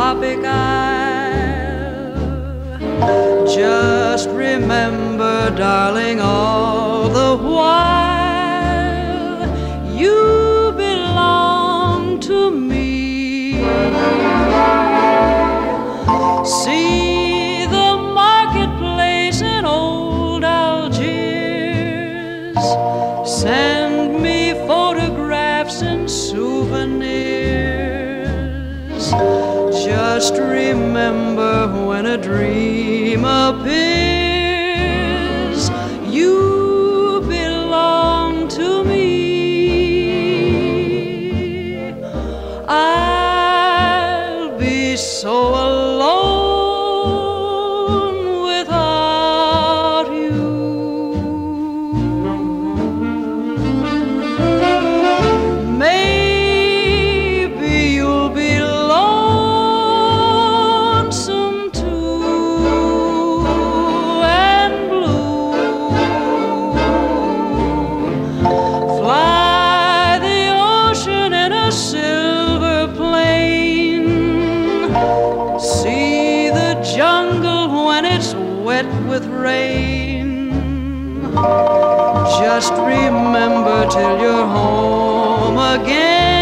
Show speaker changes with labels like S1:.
S1: tropic isle. Just remember, darling, all the while you belong to me. See the marketplace in old Algiers. Send me photographs and souvenirs. Just remember, when a dream appears, you belong to me. I'll be so alone without you. Maybe you'll be lonesome too, and blue. Fly the ocean in a silver plane. See the jungle when it's wet with rain. Just remember till you're home again.